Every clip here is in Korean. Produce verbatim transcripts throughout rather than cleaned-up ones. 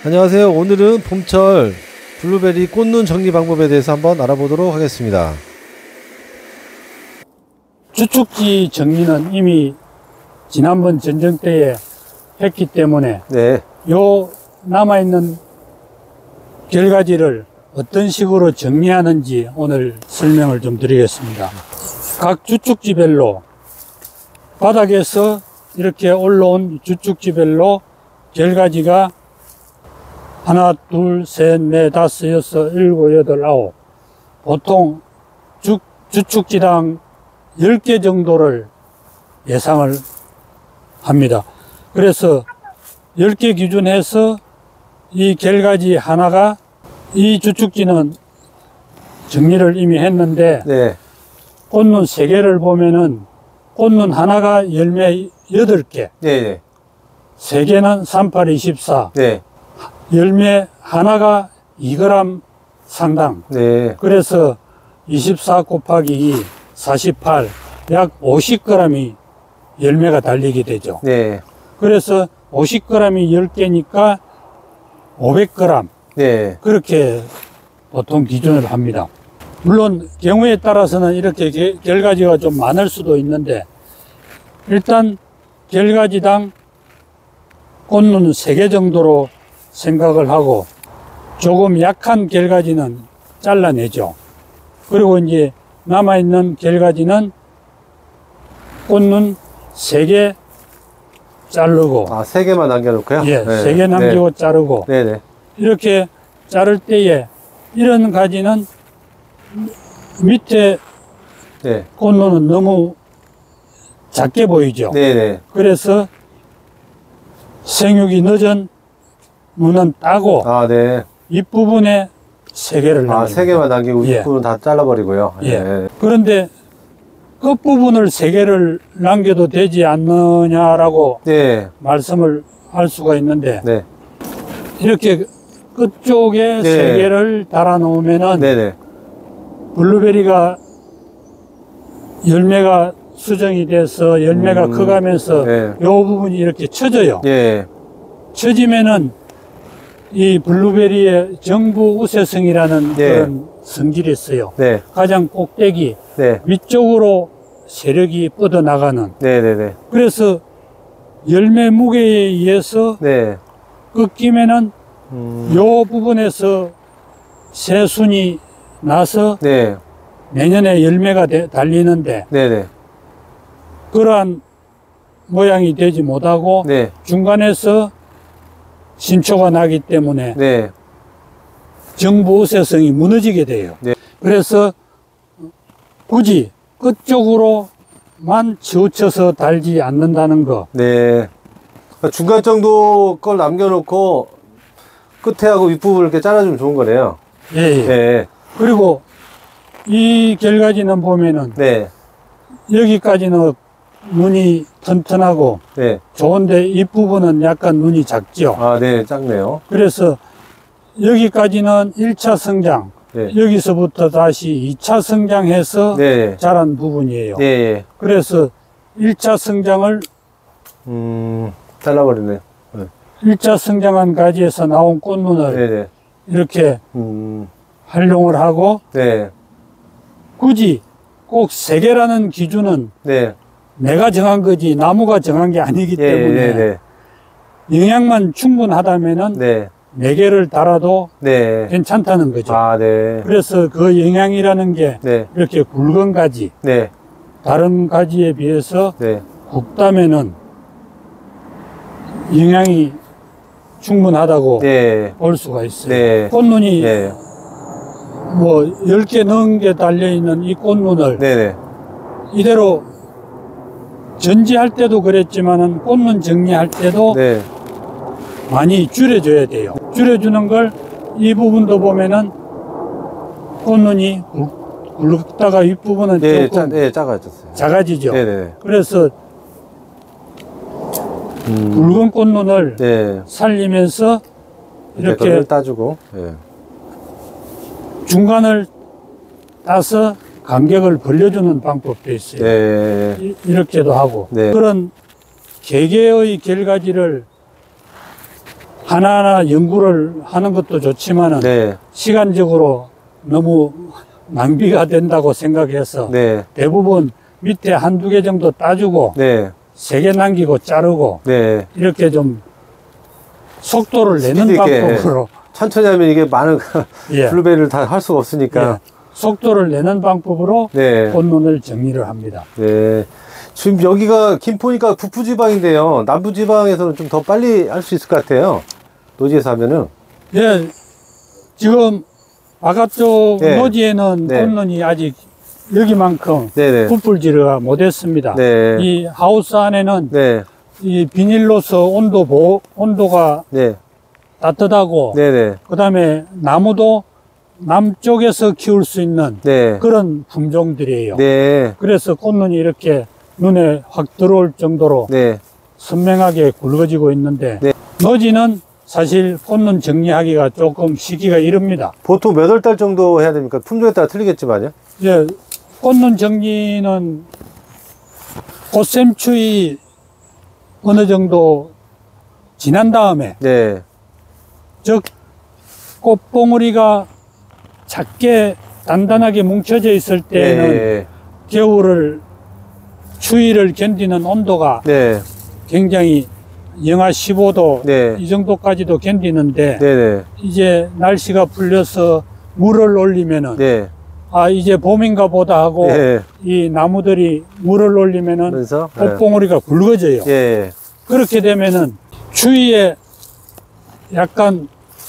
안녕하세요. 오늘은 봄철 블루베리 꽃눈 정리 방법에 대해서 한번 알아보도록 하겠습니다. 주축지 정리는 이미 지난번 전정 때에 했기 때문에 네. 요 남아있는 결가지를 어떤 식으로 정리하는지 오늘 설명을 좀 드리겠습니다. 각 주축지별로 바닥에서 이렇게 올라온 주축지별로 결가지가 하나, 둘, 셋, 넷, 다섯, 여섯, 일곱, 여덟, 아홉. 보통 주, 주축지당 열 개 정도를 예상을 합니다. 그래서 열 개 기준해서 이 결가지 하나가, 이 주축지는 정리를 이미 했는데, 네. 꽃눈 세 개를 보면은 꽃눈 하나가 열매 여덟 개. 네. 세 개는 삼팔 이십사. 네. 열매 하나가 이 그램 상당. 네. 그래서 이십사 곱하기 이, 사십팔, 약 오십 그램이 열매가 달리게 되죠. 네. 그래서 오십 그램이 열 개니까 오백 그램. 네. 그렇게 보통 기준을 합니다. 물론 경우에 따라서는 이렇게 게, 결가지가 좀 많을 수도 있는데, 일단 결가지당 꽃눈 세 개 정도로 생각을 하고 조금 약한 결가지는 잘라내죠. 그리고 이제 남아있는 결가지는 꽃눈 세 개 자르고, 아, 세 개만 남겨놓고요? 예, 네. 세 개 남기고 네. 자르고, 네네. 이렇게 자를 때에 이런 가지는 밑에 네. 꽃눈은 너무 작게 보이죠. 네네. 그래서 생육이 늦은 눈은 따고 아, 네. 윗부분에 세 개를 남깁니다. 아, 세 개만 남기고 예. 윗부분 다 잘라버리고요. 예. 네. 그런데 끝부분을 세 개를 남겨도 되지 않느냐라고 네. 말씀을 할 수가 있는데, 네. 이렇게 끝쪽에 네. 세 개를 달아 놓으면은 네네. 블루베리가 열매가 수정이 돼서 열매가 음, 커가면서 네. 요 부분이 이렇게 처져요. 예. 처지면은 이 블루베리의 정부 우세성이라는 네. 그런 성질이 있어요. 네. 가장 꼭대기 네. 위쪽으로 세력이 뻗어나가는. 네네네. 그래서 열매 무게에 의해서 네. 꺾이면은 음. 요 부분에서 새순이 나서 네. 내년에 열매가 되, 달리는데, 네네. 그러한 모양이 되지 못하고 네. 중간에서 신초가 나기 때문에 네. 정부 우세성이 무너지게 돼요. 네. 그래서 굳이 끝쪽으로만 치우쳐서 달지 않는다는 거. 네. 중간 정도 걸 남겨놓고 끝에하고 윗부분을 이렇게 잘라주면 좋은 거네요. 예, 예. 네. 그리고 이 결가지는 보면은 네. 여기까지는 눈이 튼튼하고 네. 좋은데 윗부분은 약간 눈이 작죠. 아, 네. 작네요. 그래서 여기까지는 일 차 성장, 네. 여기서부터 다시 이 차 성장해서 네. 자란 부분이에요. 네. 그래서 일 차 성장을 음, 잘라버리네. 네. 일 차 성장한 가지에서 나온 꽃눈을 네네. 이렇게 음, 활용을 하고, 네. 굳이 꼭 세 개라는 기준은 네. 내가 정한 거지 나무가 정한 게 아니기 예, 때문에 네. 영양만 충분하다면은 네. 네 개를 달아도 네. 괜찮다는 거죠. 아, 네. 그래서 그 영양이라는 게 네. 이렇게 굵은 가지, 네. 다른 가지에 비해서 네. 굵다면은 영양이 충분하다고 네. 볼 수가 있어요. 네. 꽃눈이 네. 뭐 열 개 넘게 달려있는 이 꽃눈을 네네. 이대로 전지할 때도 그랬지만은 꽃눈 정리할 때도 네. 많이 줄여줘야 돼요. 줄여주는 걸 이 부분도 보면은 꽃눈이 굵다가 윗부분은 네, 조금 짜, 네, 작아졌어요. 작아지죠. 네네. 그래서 음, 굵은 꽃눈을 네. 살리면서 이렇게 이렇게 따주고. 네. 중간을 따서 간격을 벌려주는 방법도 있어요. 네. 이, 이렇게도 하고. 네. 그런 개개의 결가지를 하나하나 연구를 하는 것도 좋지만은 네. 시간적으로 너무 낭비가 된다고 생각해서 네. 대부분 밑에 한두 개 정도 따주고 네. 세 개 남기고 자르고 네. 이렇게 좀 속도를 내는 스피드 있게, 방법으로 천천히 하면 이게 많은 예. 블루베리를 다 할 수가 없으니까. 예. 속도를 내는 방법으로 네. 꽃눈을 정리를 합니다. 네. 지금 여기가 김포니까 북부지방인데요. 남부지방에서는 좀 더 빨리 할 수 있을 것 같아요. 노지에서 하면은. 예, 지금 바깥쪽 네. 노지에는 네. 꽃눈이 아직 여기만큼 네네. 뿔뿔지르가 못했습니다. 네. 이 하우스 안에는 네. 이 비닐로서 온도 보호, 온도가 네. 따뜻하고 네네. 그 다음에 나무도 남쪽에서 키울 수 있는 네. 그런 품종들이에요. 네. 그래서 꽃눈이 이렇게 눈에 확 들어올 정도로 네. 선명하게 굵어지고 있는데 네. 노지는 사실 꽃눈 정리하기가 조금 시기가 이릅니다. 보통 몇 월 달 정도 해야 됩니까? 품종에 따라 틀리겠지만요. 예, 꽃눈 정리는 꽃샘추위 어느 정도 지난 다음에 네. 즉 꽃봉오리가 작게 단단하게 뭉쳐져 있을 때에는 네. 겨울을 추위를 견디는 온도가 네. 굉장히 영하 십오 도 네. 이 정도까지도 견디는데 네네. 이제 날씨가 풀려서 물을 올리면은 네. 아 이제 봄인가 보다 하고 네. 이 나무들이 물을 올리면은 그래서 꽃봉오리가 굵어져요. 예. 그렇게 되면은 추위에 약간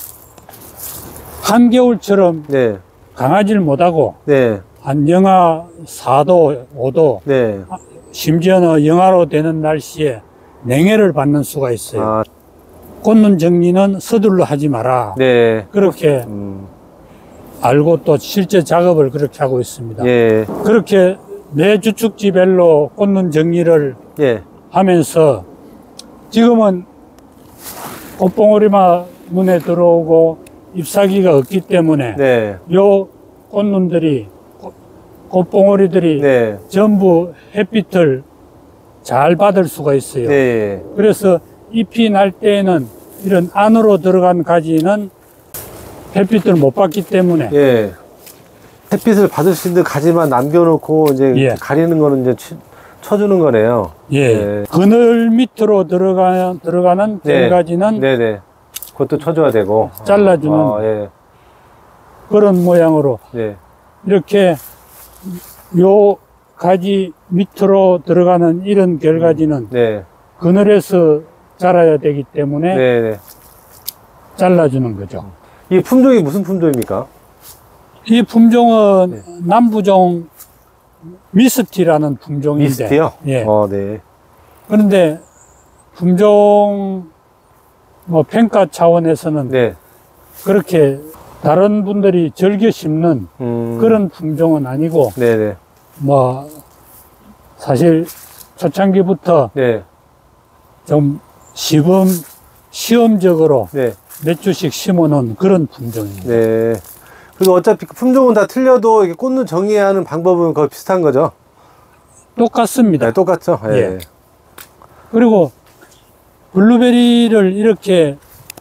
한겨울처럼 네. 강하지를 못하고 네. 한 영하 사 도, 오 도, 네. 심지어는 영하로 되는 날씨에 냉해를 받는 수가 있어요. 아, 꽃눈 정리는 서둘러 하지 마라. 네. 그렇게 음. 알고 또 실제 작업을 그렇게 하고 있습니다. 예. 그렇게 매 주축지별로 꽃눈 정리를 예. 하면서 지금은 꽃봉오리만 눈에 들어오고 잎사귀가 없기 때문에 네. 요 꽃눈들이 꽃- 꽃봉오리들이 네. 전부 햇빛을 잘 받을 수가 있어요. 네. 그래서 잎이 날 때에는 이런 안으로 들어간 가지는 햇빛을 못 받기 때문에 예. 햇빛을 받을 수 있는 가지만 남겨놓고 이제 예. 가리는 거는 이제 치- 쳐주는 거네요. 예. 네. 그늘 밑으로 들어가, 들어가는 네. 가지는 네네. 그것도 쳐줘야 되고. 잘라주는 아, 예. 그런 모양으로 네. 이렇게 요 가지 밑으로 들어가는 이런 결가지는 네. 그늘에서 자라야 되기 때문에 네네. 잘라주는 거죠. 이 품종이 무슨 품종입니까? 이 품종은 네. 남부종 미스티라는 품종인데 미스트요? 예. 어, 네. 그런데 품종 뭐 평가 차원에서는 네. 그렇게 다른 분들이 즐겨 심는 음. 그런 품종은 아니고 네네. 뭐 사실 초창기부터 네. 좀 시범 시험적으로 네. 몇 주씩 심어놓은 그런 품종입니다. 네. 그리고 어차피 그 품종은 다 틀려도 이게 꽃눈 정리하는 방법은 거의 비슷한 거죠? 똑같습니다. 네, 똑같죠? 예. 예. 그리고 블루베리를 이렇게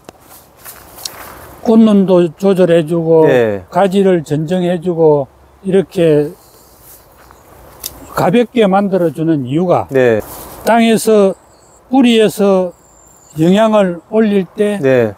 꽃눈도 조절해주고 네. 가지를 전정해주고 이렇게 가볍게 만들어주는 이유가 네. 땅에서 뿌리에서 영양을 올릴 때 네.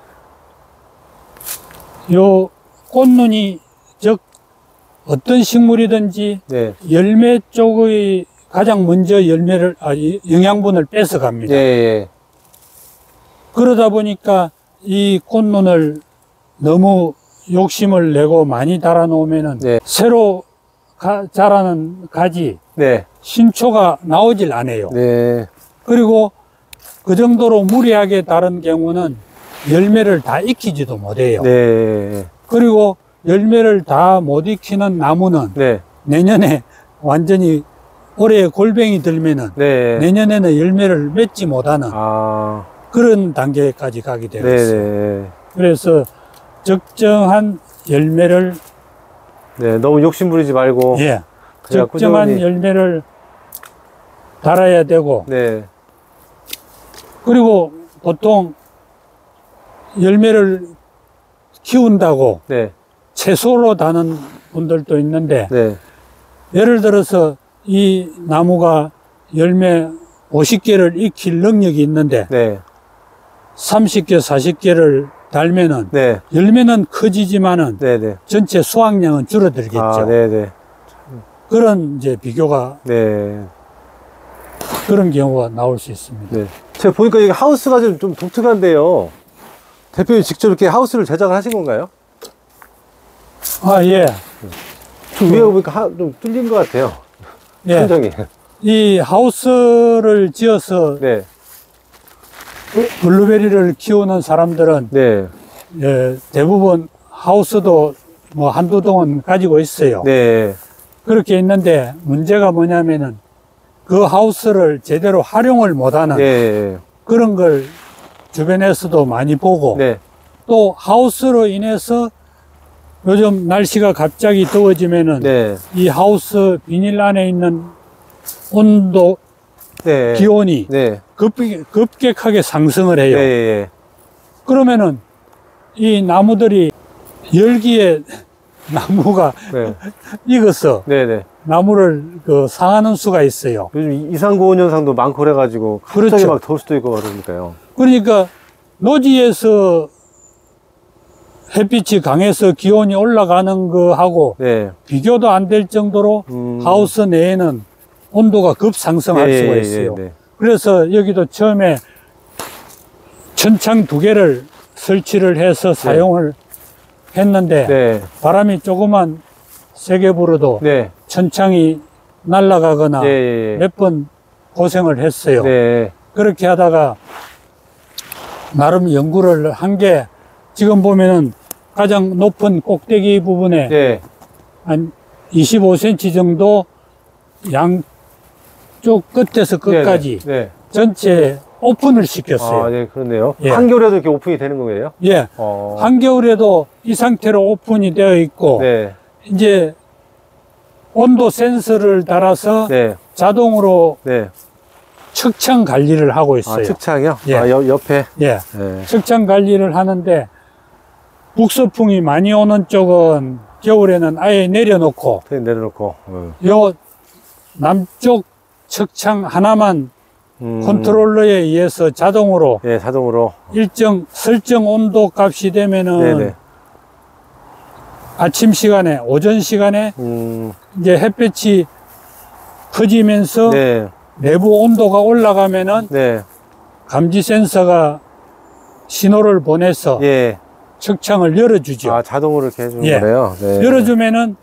요 꽃눈이 즉 어떤 식물이든지 네. 열매 쪽의 가장 먼저 열매를 아, 이 영양분을 뺏어 갑니다. 예, 예. 그러다 보니까 이 꽃눈을 너무 욕심을 내고 많이 달아 놓으면은 네. 새로 가, 자라는 가지 네. 신초가 나오질 않아요. 네. 그리고 그 정도로 무리하게 다른 경우는 열매를 다 익히지도 못해요. 네. 그리고 열매를 다 못 익히는 나무는 네. 내년에 완전히 올해 골뱅이 들면은 네. 내년에는 열매를 맺지 못하는 아. 그런 단계까지 가게 되어 네. 있어요. 네. 그래서 적정한 열매를 네. 너무 욕심 부리지 말고. 예, 그냥 적정한 꾸준히. 열매를 달아야 되고 네. 그리고 보통 열매를 키운다고 네. 채소로 다는 분들도 있는데, 네. 예를 들어서 이 나무가 열매 오십 개를 익힐 능력이 있는데, 네. 삼십 개, 사십 개를 달면은, 네. 열매는 커지지만은, 네. 네. 전체 수확량은 줄어들겠죠. 아, 네. 네. 그런 이제 비교가, 네. 그런 경우가 나올 수 있습니다. 네. 제가 보니까 이게 하우스가 좀, 좀 독특한데요. 대표님 직접 이렇게 하우스를 제작을 하신 건가요? 아, 예. 좀 위에 보니까 하, 좀 뚫린 것 같아요. 예. 천정이. 이 하우스를 지어서 네. 블루베리를 키우는 사람들은 네. 예, 대부분 하우스도 뭐 한두 동은 가지고 있어요. 네. 그렇게 있는데 문제가 뭐냐면은 그 하우스를 제대로 활용을 못하는 네. 그런 걸 주변에서도 많이 보고 네. 또 하우스로 인해서 요즘 날씨가 갑자기 더워지면은 네. 이 하우스 비닐 안에 있는 온도, 네. 기온이 네. 급, 급격하게 상승을 해요. 네. 그러면은 이 나무들이 열기에 나무가 네. 익어서 네. 네. 나무를 그 상하는 수가 있어요. 요즘 이상고온 현상도 많고 그래가지고 갑자기 그렇죠. 막 더울 수도 있고 그러니까요. 그러니까 노지에서 햇빛이 강해서 기온이 올라가는 거하고 네. 비교도 안 될 정도로 음. 하우스 내에는 온도가 급상승할 예, 수가 예, 있어요. 예, 네. 그래서 여기도 처음에 천창 두 개를 설치를 해서 사용을 했는데 네. 바람이 조금만 세게 불어도 네. 천창이 날아가거나 예, 예, 예. 몇 번 고생을 했어요. 네. 그렇게 하다가 나름 연구를 한 게 지금 보면은 가장 높은 꼭대기 부분에 네. 한 이십오 센티미터 정도 양쪽 끝에서 끝까지 네. 네. 전체 오픈을 시켰어요. 아, 네, 그렇네요. 예. 한겨울에도 이렇게 오픈이 되는 거예요? 예. 어. 한겨울에도 이 상태로 오픈이 되어 있고, 네. 이제 온도 센서를 달아서 네. 자동으로 네. 측창 관리를 하고 있어요. 아, 측창이요? 예. 아, 옆, 옆에? 예. 네. 측창 관리를 하는데, 북서풍이 많이 오는 쪽은 겨울에는 아예 내려놓고, 그냥 내려놓고. 음. 요 남쪽 측창 하나만 음. 컨트롤러에 의해서 자동으로 예, 자동으로. 일정 설정 온도 값이 되면은 네네. 아침 시간에, 오전 시간에 음. 이제 햇볕이 커지면서 네. 내부 온도가 올라가면은 네. 감지 센서가 신호를 보내서 예. 측창을 열어주죠. 아, 자동으로 이렇게 해주는 예. 거네요. 네. 열어주면은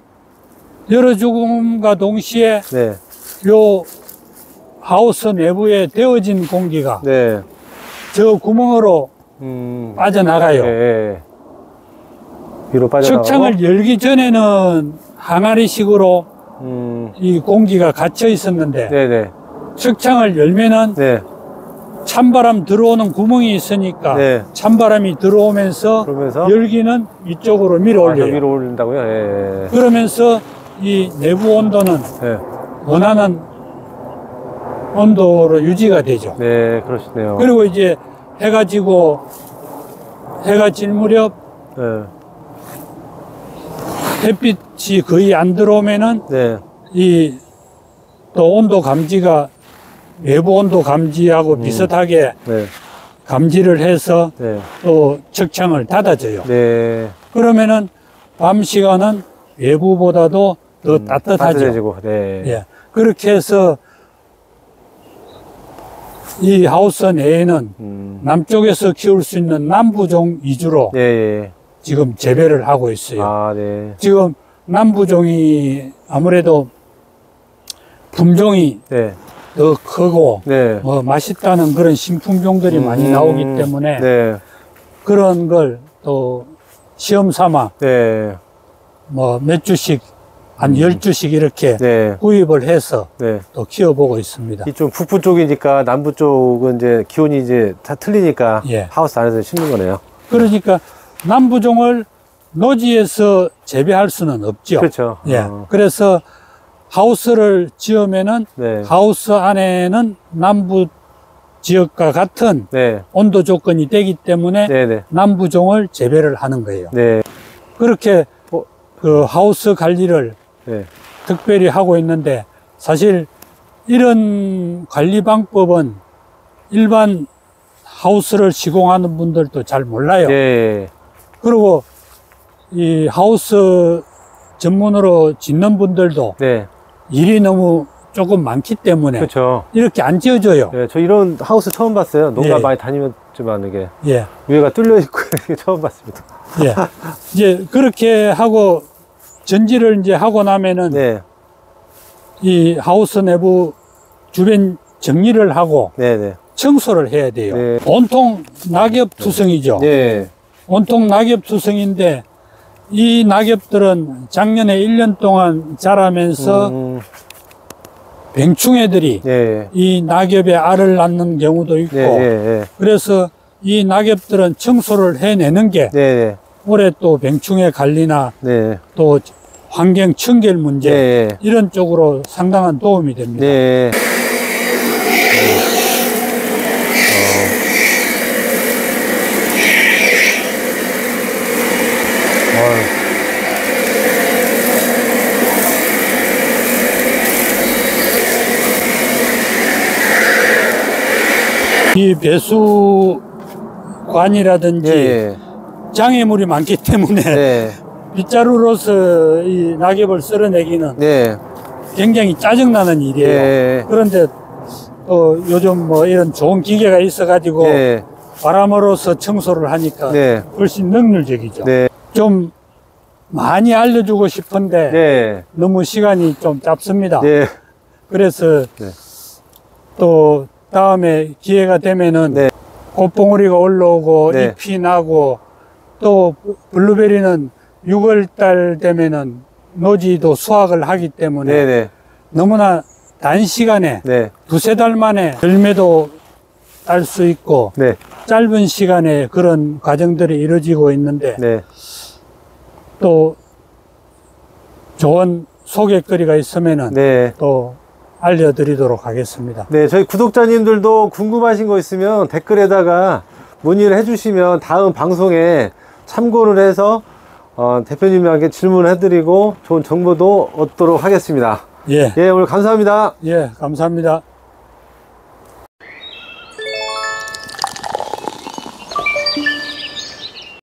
열어줌과 동시에 네. 요 하우스 내부에 데워진 공기가 네. 저 구멍으로 음. 빠져나가요. 예, 예. 위로 빠져나가고. 측창을 열기 전에는 항아리식으로 음. 이 공기가 갇혀 있었는데 네네. 측창을 열면은 네. 찬바람 들어오는 구멍이 있으니까 네. 찬바람이 들어오면서 그러면서 열기는 이쪽으로 밀어 아, 저 올려요. 위로 올린다고요? 예. 예. 그러면서 이 내부 온도는 네. 원하는 온도로 유지가 되죠. 네, 그러시네요. 그리고 이제 해가 지고 해가 질 무렵 네. 햇빛이 거의 안 들어오면은 네. 이 또 온도 감지가 외부 온도 감지하고 비슷하게 네. 감지를 해서 네. 또 측창을 닫아줘요. 네. 그러면은 밤 시간은 외부보다도 더 따뜻하죠. 따뜻해지고. 네. 예. 그렇게 해서 이 하우스 내에는 음. 남쪽에서 키울 수 있는 남부종 위주로 예, 예. 지금 재배를 하고 있어요. 아, 네. 지금 남부종이 아무래도 품종이 네. 더 크고 네. 뭐 맛있다는 그런 신품종들이 많이 음. 나오기 때문에 네. 그런 걸 또 시험 삼아 네. 뭐 몇 주씩 한 열 주씩 이렇게 네. 구입을 해서 네. 또 키워보고 있습니다. 이쪽 북부 쪽이니까 남부 쪽은 이제 기온이 이제 다 틀리니까 예. 하우스 안에서 심는 거네요. 그러니까 남부종을 노지에서 재배할 수는 없죠. 그렇죠. 예. 어. 그래서 하우스를 지으면은 네. 하우스 안에는 남부 지역과 같은 네. 온도 조건이 되기 때문에 네네. 남부종을 재배를 하는 거예요. 네. 그렇게 그 하우스 관리를 네. 특별히 하고 있는데 사실 이런 관리 방법은 일반 하우스를 시공하는 분들도 잘 몰라요. 예. 그리고 이 하우스 전문으로 짓는 분들도 네. 일이 너무 조금 많기 때문에 그렇죠. 이렇게 안 지어져요. 네, 저 이런 하우스 처음 봤어요. 농가 예. 많이 다니면지만 이게 예, 위에가 뚫려 있고 이게 처음 봤습니다. 예. 이제 그렇게 하고 전지를 이제 하고 나면은 네. 이 하우스 내부 주변 정리를 하고 네, 네. 청소를 해야 돼요. 네. 온통 낙엽 투성이죠. 네. 온통 낙엽 투성인데 이 낙엽들은 작년에 일 년 동안 자라면서 음, 뱅충해들이 네. 이 낙엽에 알을 낳는 경우도 있고 네, 네, 네. 그래서 이 낙엽들은 청소를 해내는 게 네, 네. 올해 또 뱅충해 관리나 네. 또 환경 청결 문제 네. 이런 쪽으로 상당한 도움이 됩니다. 네. 어. 이 배수관이라든지 예. 장애물이 많기 때문에 네. 빗자루로서 이 낙엽을 쓸어내기는 네. 굉장히 짜증나는 일이에요. 네. 그런데 또 요즘 뭐 이런 좋은 기계가 있어가지고 네. 바람으로서 청소를 하니까 네. 훨씬 능률적이죠. 네. 좀 많이 알려주고 싶은데 네. 너무 시간이 좀 짧습니다. 네. 그래서 네. 또 다음에 기회가 되면은 네. 꽃봉오리가 올라오고 네. 잎이 나고 또 블루베리는 유월 달 되면은 노지도 수확을 하기 때문에 네. 네. 너무나 단시간에 네. 두세 달 만에 열매도 딸 수 있고 네. 짧은 시간에 그런 과정들이 이루어지고 있는데 네. 또 좋은 소개거리가 있으면은 네. 또 알려드리도록 하겠습니다. 네, 저희 구독자님들도 궁금하신 거 있으면 댓글에다가 문의를 해주시면 다음 방송에 참고를 해서 어, 대표님에게 질문해드리고 좋은 정보도 얻도록 하겠습니다. 예, 예, 오늘 감사합니다. 예, 감사합니다.